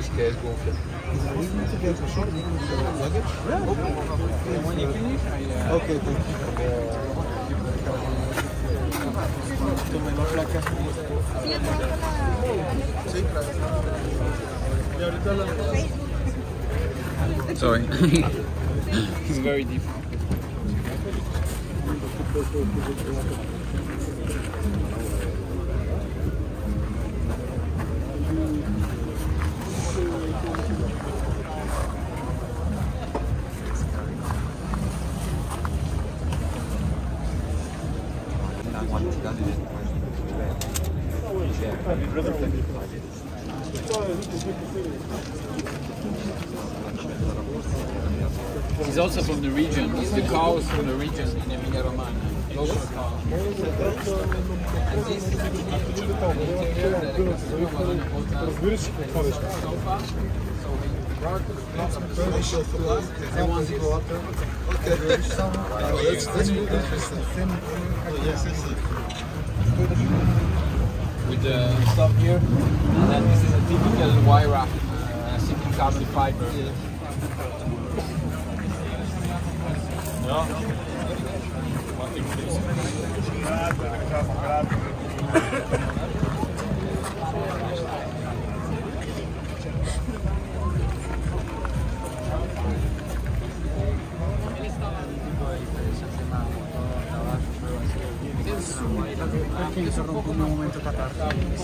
che sgonfia. Ok, toma la placa. Sorry. It's very deep. He's also from the region. He's the cows from the region in Emilia Romagna. Local cows. And this is the interior that the Castello Madonna porta sofa. So we brought lots of furniture to us. They want this. Okay. That's interesting. Yes, I see. With the stuff here, and then this is a typical Wyra sitting carbon fiber. Ja. Perché interrompo un momento catartico?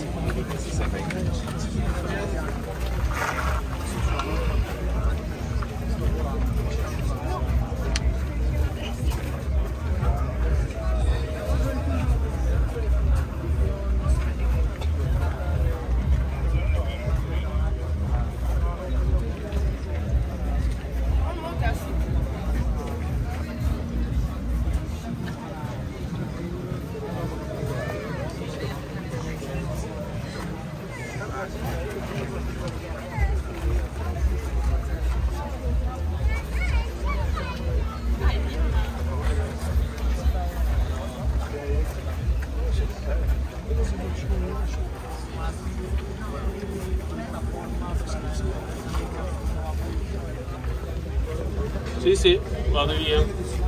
Sì, sì, vado via.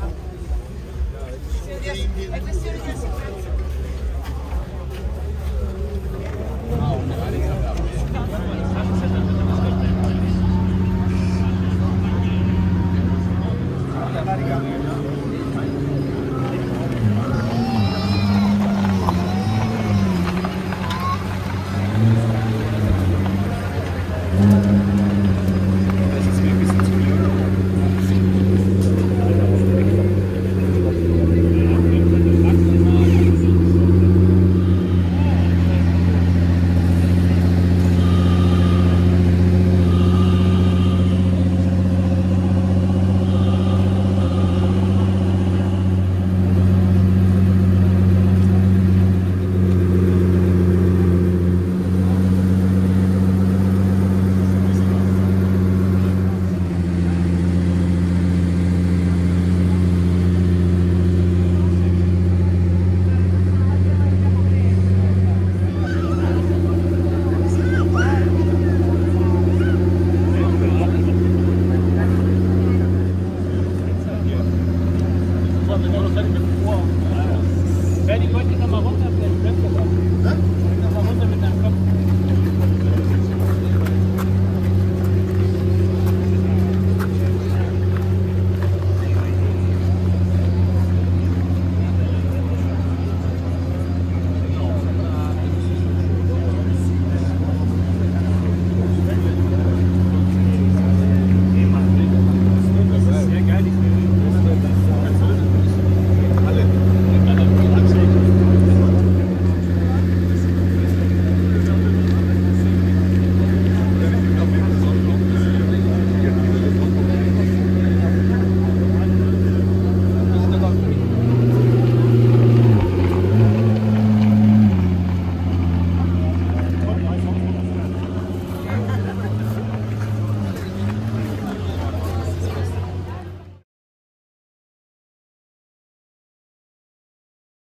È questione di assicurazione.